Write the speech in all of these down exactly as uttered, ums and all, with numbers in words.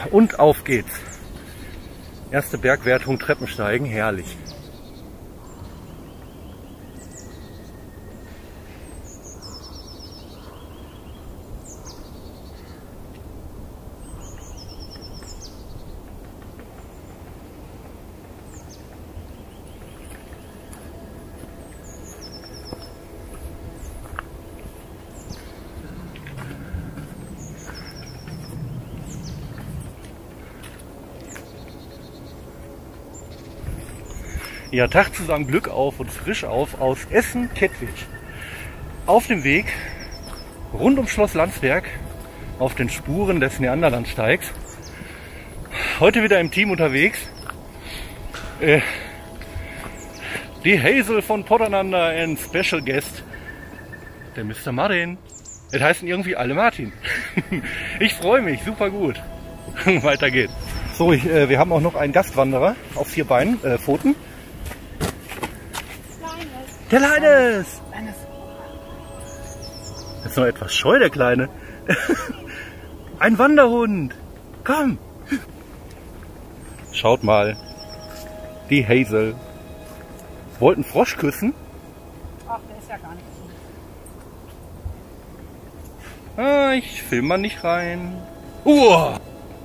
Und auf geht's. Erste Bergwertung, Treppensteigen, herrlich. Ja, Tag zusammen, Glück auf und frisch auf aus Essen-Kettwig. Auf dem Weg rund um Schloss Landsberg auf den Spuren des Neanderlandsteigs. Heute wieder im Team unterwegs. Äh, die Hazel von Potternander and Special Guest, der Mister Martin. Es heißen irgendwie alle Martin. Ich freue mich, super gut. Weiter geht's. So, ich, äh, wir haben auch noch einen Gastwanderer auf vier Beinen, äh, Pfoten. Der Kleines! Ist noch etwas scheu, der Kleine. Ein Wanderhund! Komm! Schaut mal. Die Hazel. Wollten Frosch küssen? Ach, der ist ja gar nicht so. Ah, ich film mal nicht rein. Uah!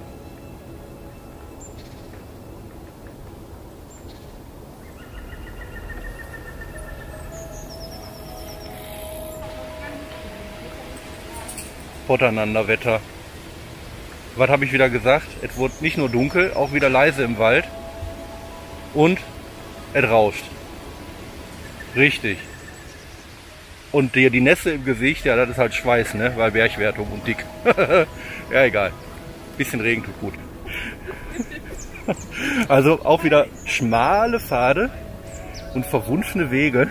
Potternander Wetter. Was habe ich wieder gesagt? Es wurde nicht nur dunkel, auch wieder leise im Wald. Und es rauscht. Richtig. Und die, die Nässe im Gesicht, ja, das ist halt Schweiß, ne? Weil Bergwertung und dick. Ja, egal. Bisschen Regen tut gut. Also auch wieder schmale Pfade und verwunschene Wege.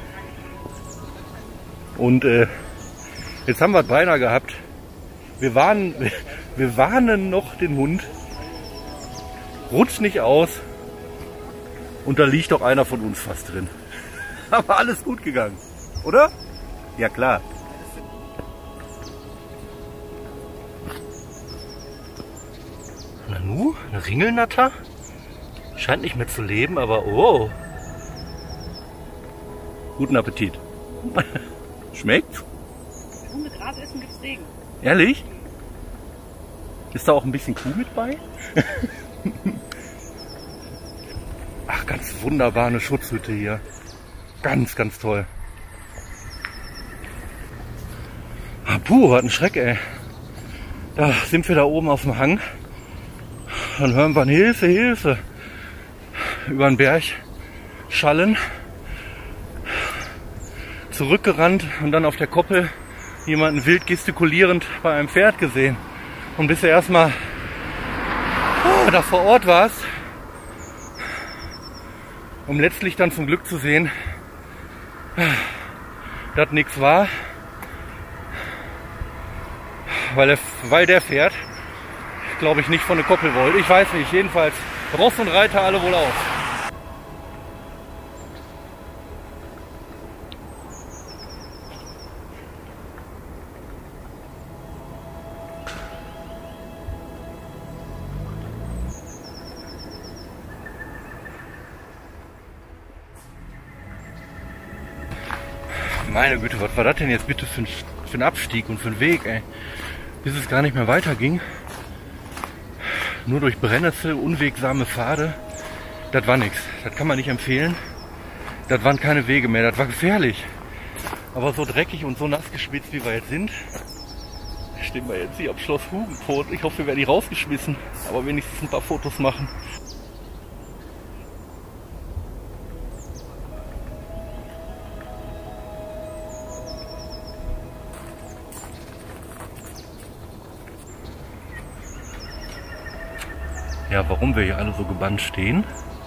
Und äh, jetzt haben wir es beinahe gehabt. Wir warnen, wir warnen noch den Hund. Rutscht nicht aus. Und da liegt doch einer von uns fast drin. Aber alles gut gegangen, oder? Ja klar. Nanu, eine Ringelnatter? Scheint nicht mehr zu leben, aber oh. Guten Appetit. Schmeckt? Hunde Gras essen gibt's Regen. Ehrlich? Ist da auch ein bisschen Kuh mit bei? Ach, ganz wunderbar, eine Schutzhütte hier. Ganz, ganz toll. Ah, puh, was ein Schreck, ey. Da sind wir da oben auf dem Hang. Dann hören wir ein Hilfe, Hilfe über den Berg schallen. Zurückgerannt und dann auf der Koppel jemanden wild gestikulierend bei einem Pferd gesehen. Und bis er erstmal oh, da vor Ort warst, um letztlich dann zum Glück zu sehen, dass nichts war, weil, er, weil der Pferd, glaube ich, nicht von der Koppel wollte. Ich weiß nicht, jedenfalls Ross und Reiter alle wohl auf. Meine Güte, was war das denn jetzt bitte für ein, für ein Abstieg und für ein Weg, ey? Bis es gar nicht mehr weiterging. Nur durch Brennnessel, unwegsame Pfade. Das war nichts. Das kann man nicht empfehlen. Das waren keine Wege mehr. Das war gefährlich. Aber so dreckig und so nass geschwitzt, wie wir jetzt sind, stehen wir jetzt hier am Schloss Hugenpfoth. Ich hoffe, wir werden nicht rausgeschmissen. Aber wenigstens ein paar Fotos machen. Ja, warum wir hier alle so gebannt stehen?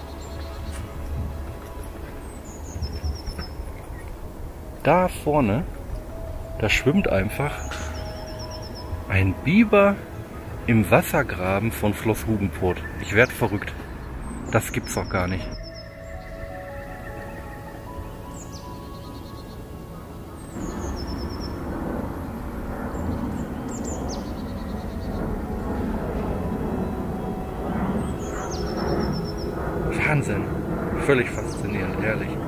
Da vorne, da schwimmt einfach ein Biber im Wassergraben von Schloss Hugenpfoth. Ich werde verrückt. Das gibt's doch gar nicht. Wahnsinn. Völlig faszinierend, ehrlich.